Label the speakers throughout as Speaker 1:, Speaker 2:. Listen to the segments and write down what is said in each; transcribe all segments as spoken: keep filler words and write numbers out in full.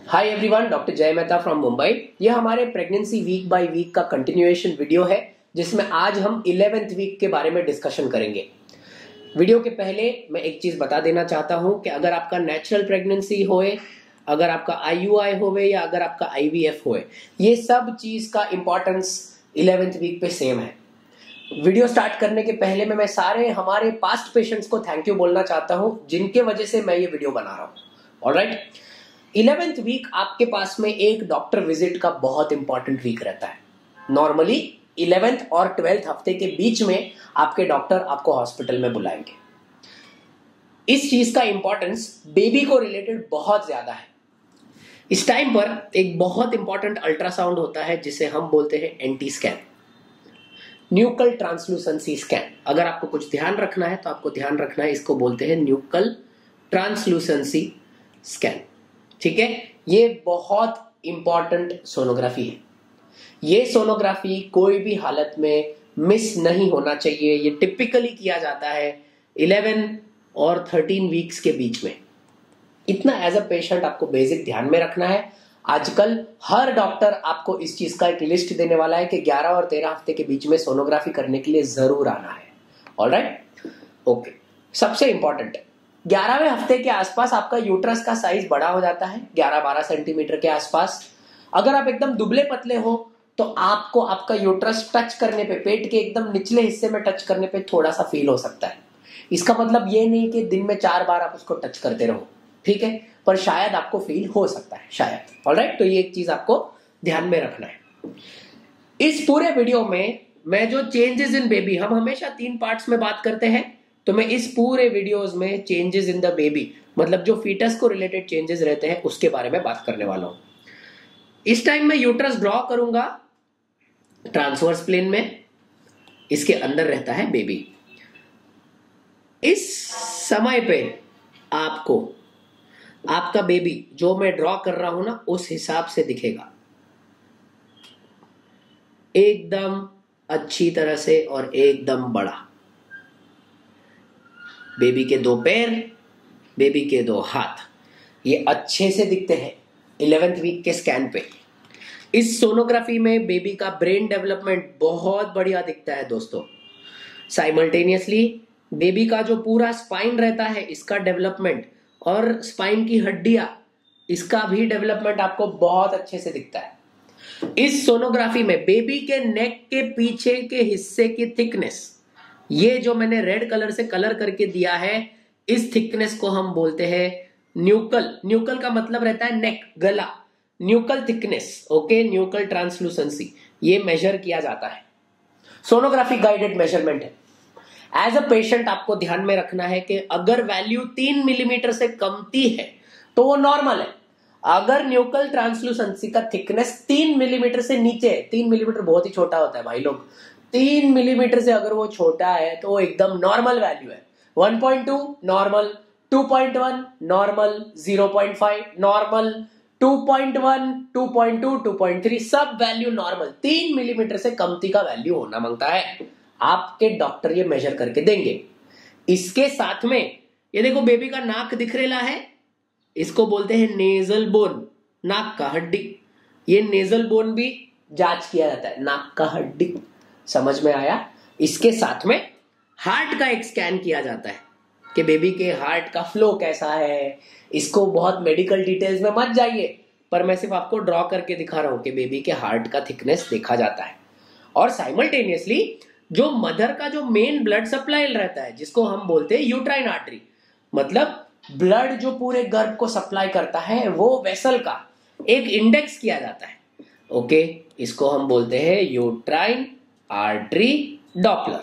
Speaker 1: Hi everyone, doctor जय Mehta from Mumbai. यह हमारे प्रेगनेंसी वीक बाय वीक का कंटिन्यूएशन वीडियो है, जिसमें आज हम इलेवेंथ वीक के बारे में डिस्कशन करेंगे। वीडियो के पहले मैं एक चीज बता देना चाहता हूं कि अगर आपका नेचुरल प्रेगनेंसी होए, अगर आपका आईयूआई होवे या अगर आपका आईवीएफ होए, ये सब चीज का इंपॉर्टेंस इलेवेंथ वीक पे सेम है। वीडियो स्टार्ट करने के पहले में मैं सारे हमारे पास्ट पेशेंट्स को थैंक यू बोलना चाहता हूं, जिनके वजह से मैं ये वीडियो बना रहा हूं। ऑलराइट, इलेवेंथ वीक आपके पास में एक डॉक्टर विजिट का बहुत इंपॉर्टेंट वीक रहता है। नॉर्मली इलेवेंथ और ट्वेल्थ हफ्ते के बीच में आपके डॉक्टर आपको हॉस्पिटल में बुलाएंगे। इस चीज का इंपॉर्टेंस बेबी को रिलेटेड बहुत ज्यादा है। इस टाइम पर एक बहुत इंपॉर्टेंट अल्ट्रासाउंड होता है जिसे हम बोलते हैं NT scan, nuchal translucency scan. अगर आपको कुछ ध्यान रखना है तो आपको ध्यान रखना है, इसको बोलते हैं न्यूकल ट्रांसलूसेंसी स्कैन। ठीक है, ये बहुत इंपॉर्टेंट सोनोग्राफी है। ये सोनोग्राफी कोई भी हालत में मिस नहीं होना चाहिए। ये टिपिकली किया जाता है इलेवन और थर्टीन वीक्स के बीच में। इतना एज अ पेशेंट आपको बेसिक ध्यान में रखना है। आजकल हर डॉक्टर आपको इस चीज का एक लिस्ट देने वाला है कि ग्यारह और तेरह हफ्ते के बीच में सोनोग्राफी करने के लिए जरूर आना है। Alright, okay. सबसे इंपॉर्टेंट, ग्यारहवें हफ्ते के आसपास आपका यूट्रस का साइज बड़ा हो जाता है, ग्यारह बारह सेंटीमीटर के आसपास। अगर आप एकदम दुबले पतले हो तो आपको आपका यूट्रस टच करने पे, पेट के एकदम निचले हिस्से में टच करने पे थोड़ा सा फील हो सकता है। इसका मतलब ये नहीं कि दिन में चार बार आप उसको टच करते रहो, ठीक है, पर शायद आपको फील हो सकता है, शायद। ऑलराइट, तो ये एक चीज आपको ध्यान में रखना है। इस पूरे वीडियो में मैं जो चेंजेस इन बेबी, हम हमेशा तीन पार्ट्स में बात करते हैं, तो मैं इस पूरे वीडियोस में चेंजेस इन द बेबी, मतलब जो फीटस को रिलेटेड चेंजेस रहते हैं उसके बारे में बात करने वाला हूं। इस टाइम मैं यूट्रस ड्रॉ करूंगा ट्रांसवर्स प्लेन में, इसके अंदर रहता है बेबी। इस समय पे आपको आपका बेबी जो मैं ड्रॉ कर रहा हूं ना, उस हिसाब से दिखेगा, एकदम अच्छी तरह से और एकदम बड़ा। बेबी के दो पैर, बेबी के दो हाथ, ये अच्छे से दिखते हैं इलेवेंथ वीक के स्कैन पे। इस सोनोग्राफी में बेबी का ब्रेन डेवलपमेंट बहुत बढ़िया दिखता है दोस्तों। साइमल्टेनियसली बेबी का जो पूरा स्पाइन रहता है, इसका डेवलपमेंट, और स्पाइन की हड्डियां, इसका भी डेवलपमेंट आपको बहुत अच्छे से दिखता है। इस सोनोग्राफी में बेबी के नेक के पीछे के हिस्से की थिकनेस, ये जो मैंने रेड कलर से कलर करके दिया है, इस थिकनेस को हम बोलते हैं न्यूकल। न्यूकल का मतलब रहता है नेक, गला। Nuchal thickness, okay, nuchal translucency, ये मेजर किया जाता है। सोनोग्राफी गाइडेड मेजरमेंट है। एज अ पेशेंट आपको ध्यान में रखना है कि अगर वैल्यू तीन मिलीमीटर से कमती है तो वो नॉर्मल है। अगर न्यूकल ट्रांसलूसेंसी का थिकनेस तीन मिलीमीटर से नीचे है, तीन मिलीमीटर बहुत ही छोटा होता है भाई लोग, तीन मिलीमीटर से अगर वो छोटा है तो वो एकदम नॉर्मल वैल्यू है। One point two normal, two point one normal, zero point five normal, two point one, two point two, two point three, सब वैल्यू नॉर्मल। तीन मिलीमीटर से कमती का वैल्यू होना मांगता है, आपके डॉक्टर ये मेजर करके देंगे। इसके साथ में ये देखो, बेबी का नाक दिख रहा है, इसको बोलते हैं नेजल बोन, नाक का हड्डी। ये नेजल बोन भी जांच किया जाता है, नाक का हड्डी। समझ में आया? इसके साथ में हार्ट का एक स्कैन किया जाता है कि बेबी के हार्ट का फ्लो कैसा है। इसको बहुत मेडिकल डिटेल्स में मत जाइए, पर मैं सिर्फ आपको ड्रॉ करके दिखा रहा हूं कि बेबी के हार्ट का थिकनेस देखा जाता है। और साइमल्टेनियसली जो मदर का जो मेन ब्लड सप्लाई रहता है, जिसको हम बोलते हैं यूट्राइन आर्टरी, मतलब ब्लड जो पूरे गर्भ को सप्लाई करता है, वो वेसल का एक इंडेक्स किया जाता है। ओके, इसको हम बोलते हैं यूट्राइन आर्टरी डॉपलर।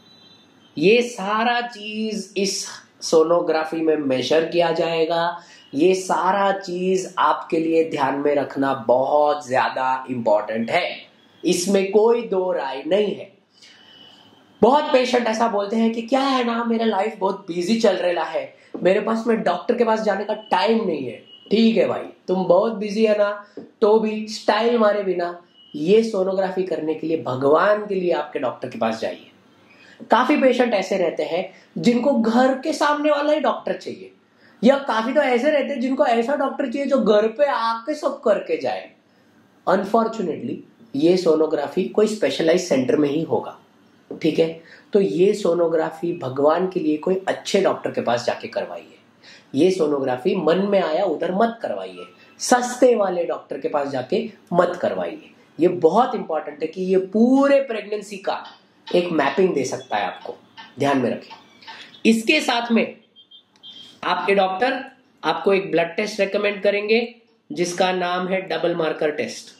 Speaker 1: ये सारा चीज इस सोनोग्राफी में मेजर किया जाएगा। ये सारा चीज आपके लिए ध्यान में रखना बहुत ज्यादा इंपॉर्टेंट है, इसमें कोई दो राय नहीं है। बहुत पेशेंट ऐसा बोलते हैं कि क्या है ना, मेरा लाइफ बहुत बिजी चल रहा है, मेरे पास में डॉक्टर के पास जाने का टाइम नहीं है। ठीक है भाई, तुम बहुत बिजी है ना, तो भी स्टाइल मारे बिना ये सोनोग्राफी करने के लिए भगवान के लिए आपके डॉक्टर के पास जाइए। काफी पेशेंट ऐसे रहते हैं जिनको घर के सामने वाला ही डॉक्टर चाहिए, या काफी तो ऐसे रहते हैं जिनको ऐसा डॉक्टर चाहिए जो घर पे आके सब करके जाए। अनफॉर्चुनेटली ये सोनोग्राफी कोई स्पेशलाइज सेंटर में ही होगा, ठीक है। तो ये सोनोग्राफी भगवान के लिए कोई अच्छे डॉक्टर के पास जाके करवाइए। ये सोनोग्राफी मन में आया उधर मत करवाइए, सस्ते वाले डॉक्टर के पास जाके मत करवाइए। ये बहुत इंपॉर्टेंट है कि ये पूरे प्रेगनेंसी का एक मैपिंग दे सकता है आपको, ध्यान में रखें। इसके साथ में आपके डॉक्टर आपको एक ब्लड टेस्ट रेकमेंड करेंगे जिसका नाम है डबल मार्कर टेस्ट।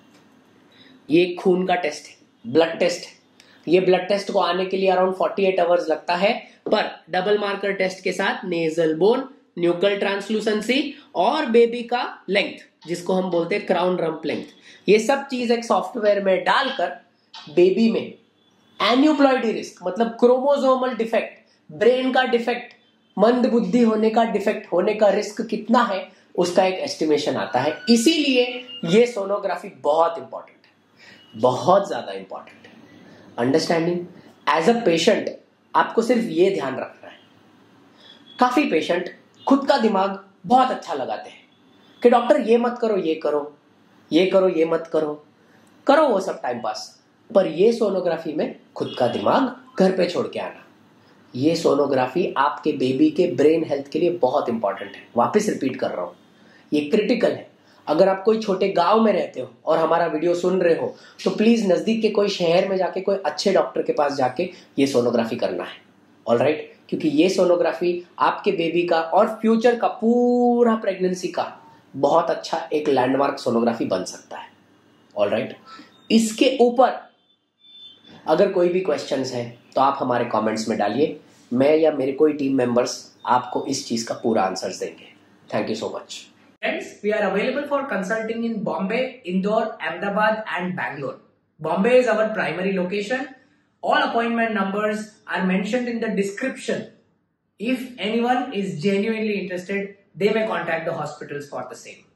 Speaker 1: ये खून का टेस्ट है, ब्लड टेस्ट है। ये ब्लड टेस्ट को आने के लिए अराउंड अड़तालीस आवर्स लगता है, पर डबल मार्कर टेस्ट के साथ नेजल बोन, न्यूकल ट्रांसलूसेंसी और बेबी का लेंथ, जिसको हम बोलते हैं क्राउन रम्प लेंथ, ये सब चीज एक सॉफ्टवेयर में डालकर बेबी में एन्यूप्लॉइडी रिस्क मतलब क्रोमोसोमल डिफेक्ट, ब्रेन का डिफेक्ट, मंद बुद्धि होने का डिफेक्ट होने का रिस्क कितना है उसका एक एस्टिमेशन आता है। इसीलिए ये सोनोग्राफी बहुत इंपॉर्टेंट है, बहुत ज्यादा इंपॉर्टेंट है। अंडरस्टैंडिंग एज अ पेशेंट आपको सिर्फ ये ध्यान रखना है। काफी पेशेंट खुद का दिमाग बहुत अच्छा लगाते हैं कि डॉक्टर ये मत करो, ये करो, ये करो, ये मत करो, करो वो सब टाइम पास, पर ये सोनोग्राफी में खुद का दिमाग घर पे छोड़ के आना। ये सोनोग्राफी आपके बेबी के ब्रेन हेल्थ के लिए बहुत इंपॉर्टेंट है। वापस रिपीट कर रहा हूं, ये क्रिटिकल है। अगर आप कोई छोटे गांव में रहते हो और हमारा वीडियो सुन रहे हो तो प्लीज नजदीक के कोई शहर में जाके कोई अच्छे डॉक्टर के पास जाके ये सोनोग्राफी करना है, ऑलराइट। क्योंकि ये सोनोग्राफी आपके बेबी का और फ्यूचर का पूरा प्रेगनेंसी का बहुत अच्छा एक लैंडमार्क सोनोग्राफी बन सकता है, ऑलराइट। इसके ऊपर अगर कोई भी क्वेश्चंस है तो आप हमारे कमेंट्स में डालिए, मैं या मेरे कोई टीम मेंबर्स आपको इस चीज का पूरा आंसर्स देंगे। Thank you so much.
Speaker 2: Friends, we are available for consulting in Bombay, Indore, Ahmedabad and Bangalore. Bombay is our primary location. All appointment numbers are mentioned in the description. If anyone is genuinely interested, they may contact the hospitals for the same.